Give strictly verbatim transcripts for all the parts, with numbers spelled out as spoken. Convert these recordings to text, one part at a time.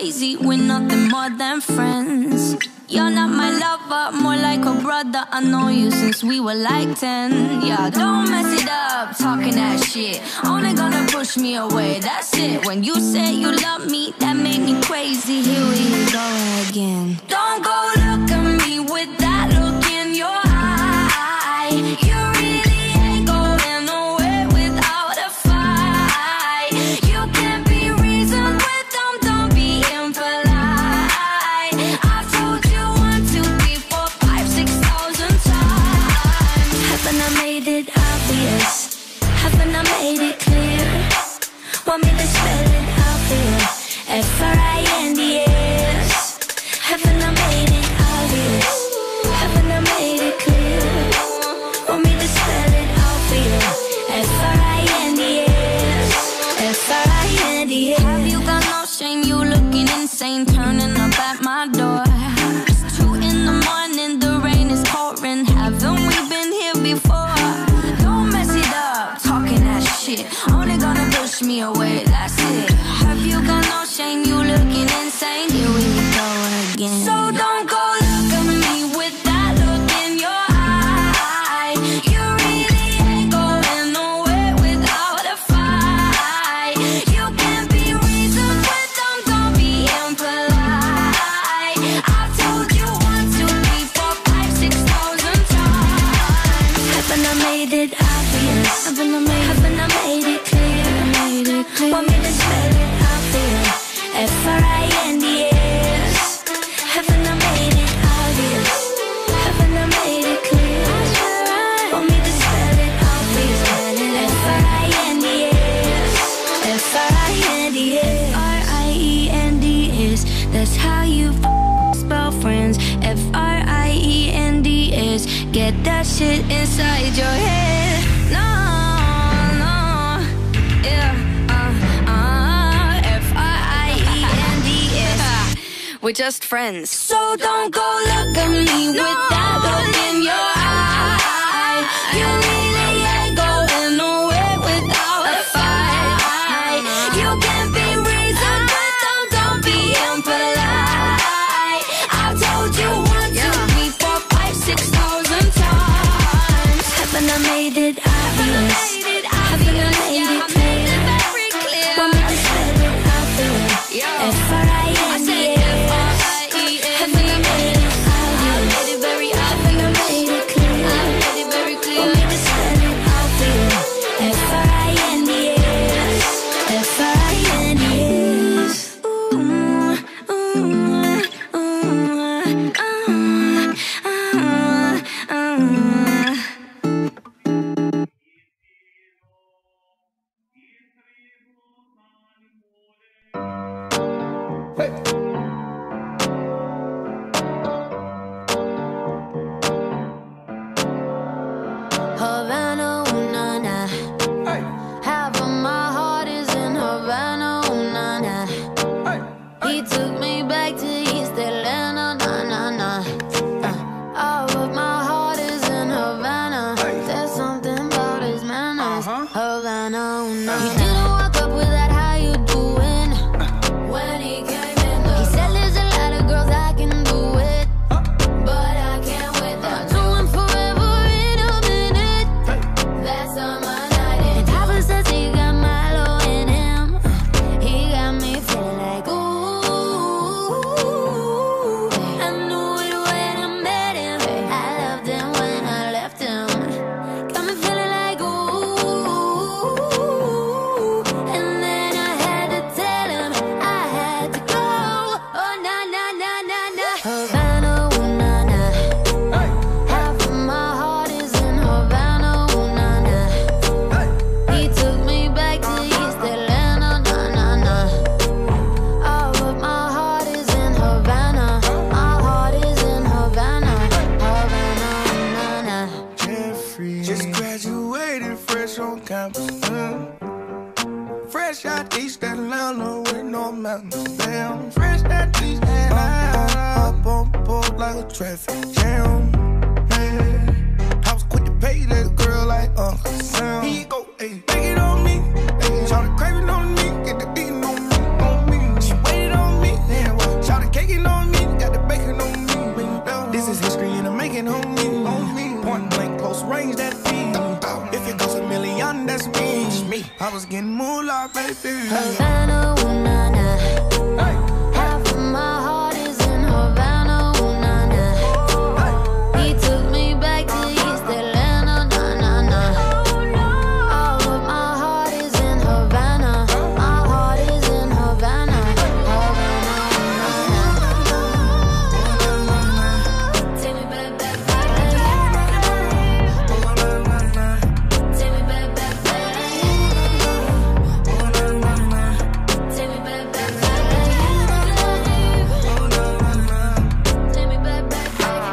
crazy, we're nothing more than friends. You're not my lover, more like a brother. I know you since we were like ten. Yeah, don't mess it up, talking that shit. Only gonna push me away, that's it. When you say you love me, that made me crazy. Here we go again. Don't go look at me with that look in your eye. You really ain't going nowhere without a fight. You can't be reasoned with them, don't be impolite. I've told you one, two, three, four, five, six thousand times. Haven't I made it obvious? Haven't I made it clear? Want me to spell it out for you? F R I N D S. Haven't I made it obvious? Haven't I made it clear? Want me to spell it out for you? F R I N D S. F R I N D S. Have you got no shame? You looking insane, turning up at my door. It's two in the morning, the rain is pouring. Haven't we been here before? Don't mess it up, talking that shit. Only gonna push me away, that's it. Have you got no shame? You looking insane. Here we go again. So don't go look at me with that look in your eye. You really ain't going nowhere without a fight. You can't be reasoned with them, don't be impolite. I've told you one, two, three, four, five, six thousand times. Haven't I made it obvious? Haven't I made, haven't I made it clear? Made it clear. Want me to spell it out for you? F R I N D S. Haven't I made it obvious? Haven't I made it clear? Want me to spell it out for you? F R I N D S. F R I N D S. F R I E N D S. That's how you f spell friends. F R I E N D S. Get that shit inside your head. No, no, yeah, uh, uh, F R I E N D S. We're just friends. So don't go look at me no, with that look in your eye. You really ain't going nowhere without a fight. You can't be reasoned with them, don't be impolite. I've told you one, two, three, four, five, six thousand times. Haven't I made it obvious? Haven't I made it clear? Want me to spell it out for you? F R I N D S. Haven't I made it obvious? Haven't I made it clear? Want me to spell it out for you? F R I N D S. F R I N D S. Ooh, ooh, ooh, uh, uh, uh. Havana, ooh, na, na. Hey, Half of my heart is in Havana, ooh, na, na. hey, He took me back to East Atlanta, na, na, na. Uh, all of my heart is in Havana. Hey. There's something about his manners. Uh-huh. Havana, ooh, na, na. He didn't walk up with that, how you doing? When he came in, he said there's a lot of girls I can do it, but I can't wait. I'll do him forever in a minute. That's on my night. And Papa says he got Milo in him. He got me feeling like ooh. I knew it when I met him. I loved him when I left him. Got me feeling like ooh. And then I had to tell him I had to go. Oh na na na na na. Havana, ooh na na. hey, Half of my heart is in Havana, ooh na na. hey. He took me back to East Atlanta, na na na. All of my heart is in Havana. My heart is in Havana, Havana, na na. Jeffrey just graduated fresh on campus. mm. Fresh out East Atlanta with no mountains. Damn, fresh out East Atlanta. Up on board like a traffic jam. Man, I was quick to pay that girl like Uncle Sam. He go, hey, take it on me. Hey, try to crave it on me. Get the beating on me, on me. She waited on me. Then that's me. I was getting moolah, baby. Havana, ooh, nah, nah. Hey. Half of my heart is in Havana, ooh, nah, nah. He took me back to East Atlanta, nah, nah, nah. All of my heart is in Havana. My heart is in Havana. Havana, ooh, nah, nah. Take me back, back, back. Take me back, back, back. Take me back, back, back. Take me back, back,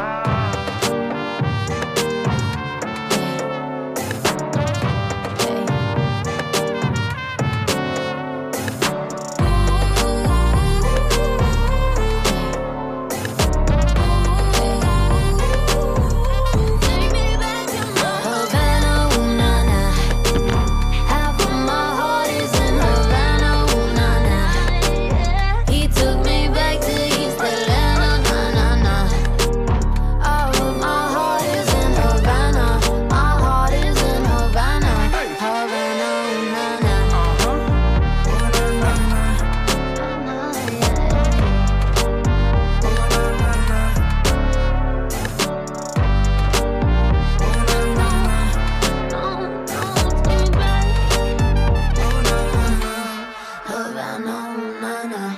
Havana, ooh, nah, nah. Half of my heart is in Havana, ooh, nah, nah. He took me back to East Atlanta, nah, nah, nah. All of my heart is in Havana. My heart is in Havana. Havana, ooh, nah, nah. Havana, ooh, nah, nah.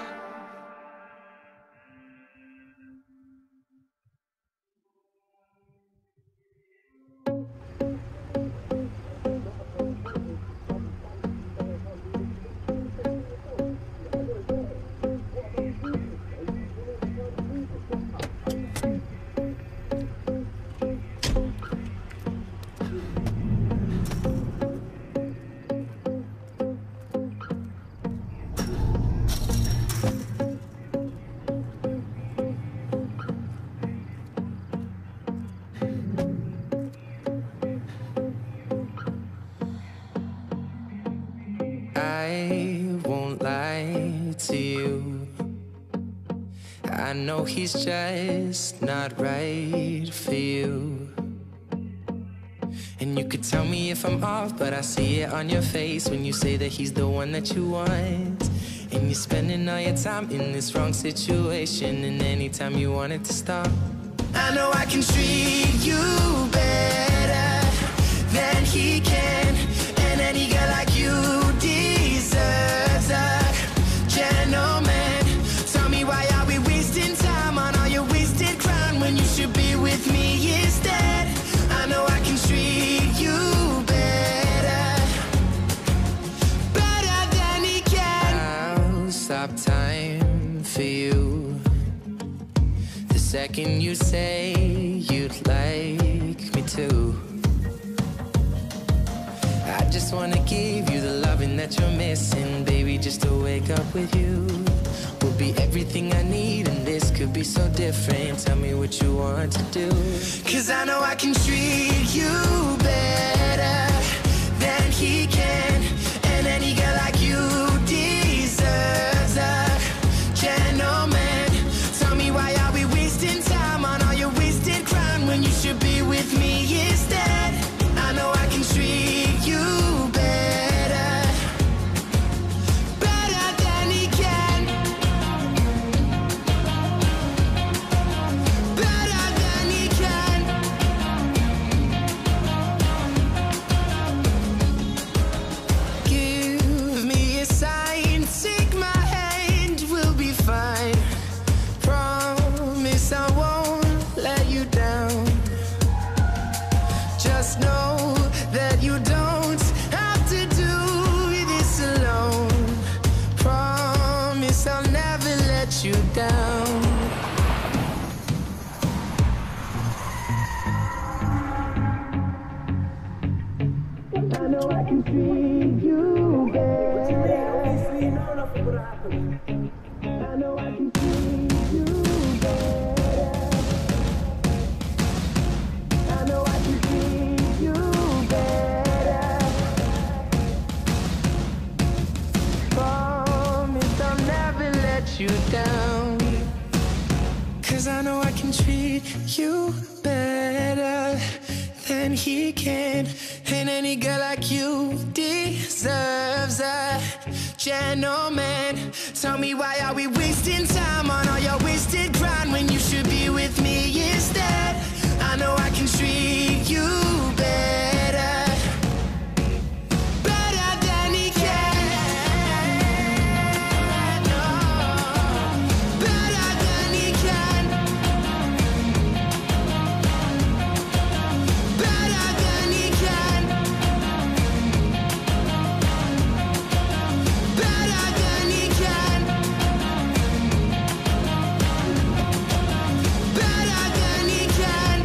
I won't lie to you. I know he's just not right for you. And you could tell me if I'm off, but I see it on your face when you say that he's the one that you want. And you're spending all your time in this wrong situation, and anytime you want it to stop, I know I can treat you better than he can. And any girl like you deserves a gentleman. Tell me, why are we wasting time on all your wasted crown when you should be with me instead? I know I can treat you better, better than he can. I'll stop time for you the second you say you'd like me to. I just wanna give you the loving that you're missing, baby. Just to wake up with you will be everything I need, and this could be so different. Tell me what you want to do, 'cause I know I can treat you better than he can. And any girl like you deserves a gentleman. Tell me, why are we wasting time on all your wasted crown when you should be with me instead? I know I can treat you better, better than he can, better than he can. Give me a sign, take my hand, we'll be fine. Promise I won't let you down. Just know that you don't have to do this alone. Promise I'll never let you down. I know I can treat you better. I know I can treat you better. I know I can treat you better. Promise I'll never let you down, 'cause I know I can treat you better than he can. And any girl like like you deserves a gentleman. Tell me, why are we wasting time on all your wasted grind when you should be with me instead? I know I can treat you better, better than he can. No, better than he can. Better than he can. Better than he can. Better than he can.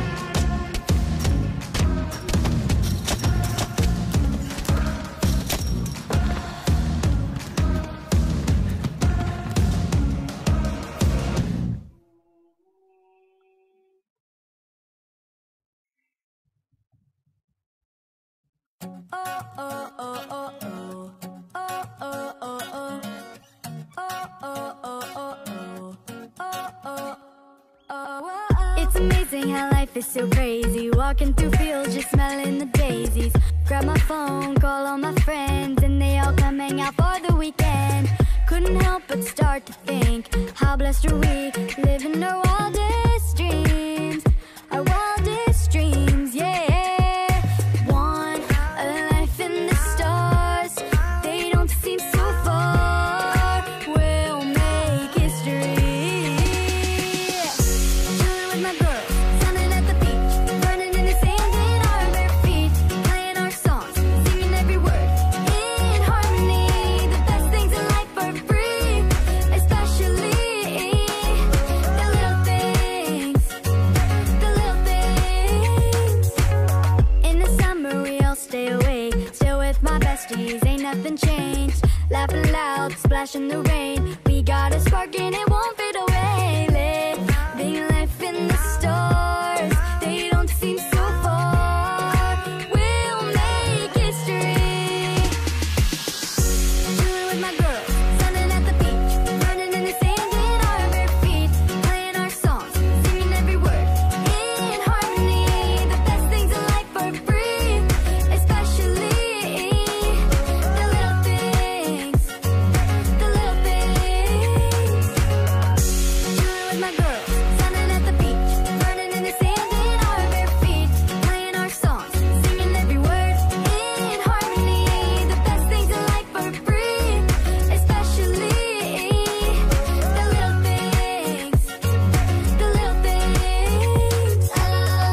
It's amazing how life is so crazy. Walking through fields, just smelling the daisies. Grab my phone, call all my friends, and they all come hang out for the weekend. Couldn't help but start to think, how blessed are we, living our wildest dreams. Our wildest dreams, yeah. Want a life in the stars, they don't seem so far. We'll make history. Chilling with my girls, sunning at the beach, running in the sand in our bare feet, playing our songs, singing every word in harmony. The best things in life are free, especially the little things, the little things. In the summer we all stay awake, still with my besties, ain't nothing changed. Laughing loud, splashing the rain, we got a spark and it won't fade away. Living life in the stars, they don't seem so far. We'll make history. Chilling with my girls, sunning at the beach, running in the sand in our bare feet, playing our songs, singing every word in harmony. The best things in life are free, especially the little things, the little things. Chilling with my girls, sunning at the beach, running in the sand in our bare feet, playing our songs, singing every word in harmony. The best things in life are free, especially the little things, the little things. Oh,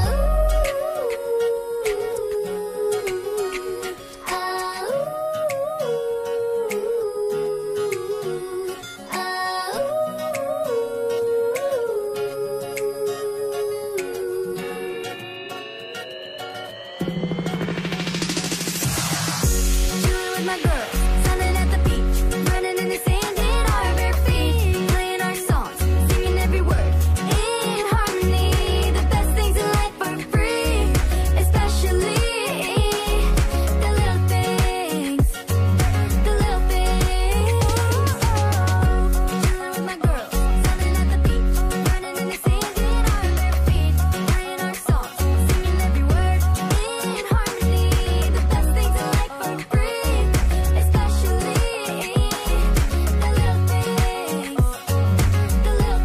Chilling with my girls, sunning at the beach, running in the sand in our bare feet, playing our songs, singing every word in harmony. The best things in life are free, especially the little things, the little things. Chilling with my girls, sunning at the beach, running in the sand in our bare feet, playing our songs, singing every word in harmony. The best things in life are free, especially the little things, the little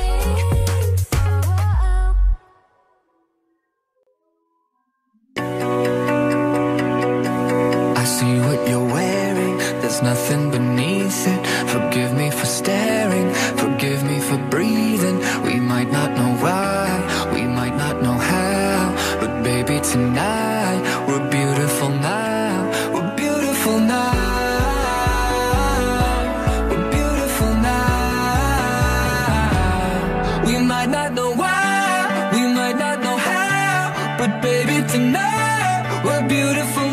things. I see what you're wearing, there's nothing beneath it. Forgive me for staring, forgive me for breathing. We might not know why, we might not know how, but baby tonight, we're beautiful now. We're beautiful now. We're beautiful now. We might not know why, we might not know how, but baby tonight, we're beautiful